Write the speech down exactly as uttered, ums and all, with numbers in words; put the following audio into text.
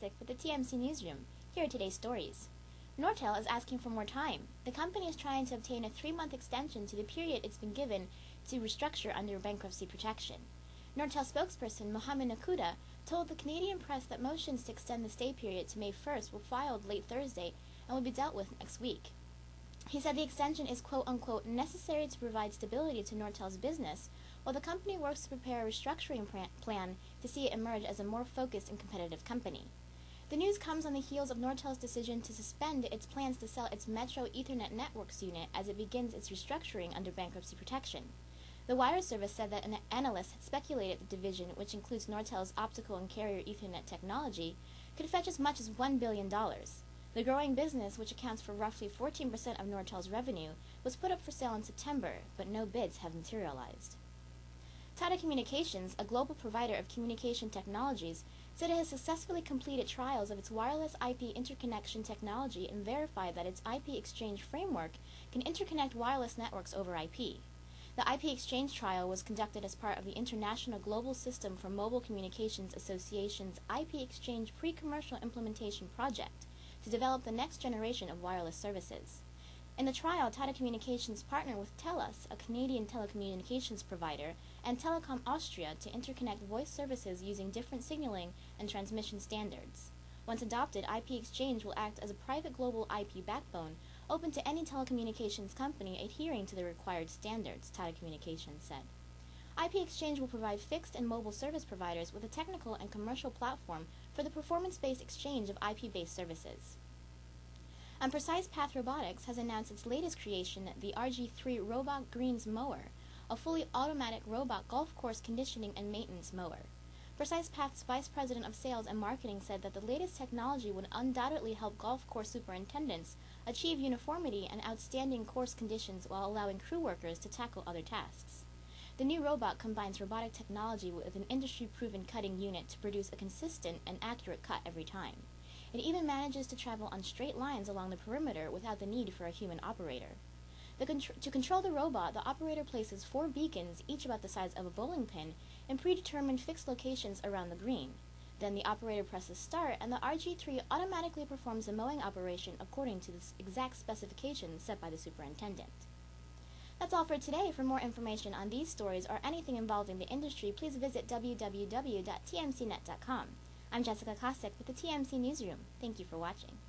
Kostik with the T M C Newsroom. Here are today's stories. Nortel is asking for more time. The company is trying to obtain a three-month extension to the period it's been given to restructure under bankruptcy protection. Nortel spokesperson Mohamed Nakuda told the Canadian press that motions to extend the stay period to May first were filed late Thursday and will be dealt with next week. He said the extension is quote-unquote necessary to provide stability to Nortel's business, while the company works to prepare a restructuring plan to see it emerge as a more focused and competitive company. The news comes on the heels of Nortel's decision to suspend its plans to sell its Metro Ethernet Networks unit as it begins its restructuring under bankruptcy protection. The wire service said that an analyst had speculated the division, which includes Nortel's optical and carrier Ethernet technology, could fetch as much as one billion dollars. The growing business, which accounts for roughly fourteen percent of Nortel's revenue, was put up for sale in September, but no bids have materialized. Tata Communications, a global provider of communication technologies, said it has successfully completed trials of its wireless I P interconnection technology and verified that its I P exchange framework can interconnect wireless networks over I P. The I P exchange trial was conducted as part of the International Global System for Mobile Communications Association's I P Exchange Pre-Commercial Implementation Project to develop the next generation of wireless services. In the trial, Tata Communications partnered with TELUS, a Canadian telecommunications provider, and Telecom Austria to interconnect voice services using different signaling and transmission standards. Once adopted, I P Exchange will act as a private global I P backbone, open to any telecommunications company adhering to the required standards, Tata Communications said. I P Exchange will provide fixed and mobile service providers with a technical and commercial platform for the performance-based exchange of I P-based services. And Precise Path Robotics has announced its latest creation, the R G three Robot Greens Mower, a fully automatic robot golf course conditioning and maintenance mower. Precise Path's Vice President of Sales and Marketing said that the latest technology would undoubtedly help golf course superintendents achieve uniformity and outstanding course conditions while allowing crew workers to tackle other tasks. The new robot combines robotic technology with an industry-proven cutting unit to produce a consistent and accurate cut every time. It even manages to travel on straight lines along the perimeter without the need for a human operator. The contr- to control the robot, the operator places four beacons, each about the size of a bowling pin, in predetermined fixed locations around the green. Then the operator presses start, and the R G three automatically performs the mowing operation according to the exact specifications set by the superintendent. That's all for today. For more information on these stories or anything involving the industry, please visit w w w dot t m c net dot com. I'm Jessica Kostik with the T M C Newsroom. Thank you for watching.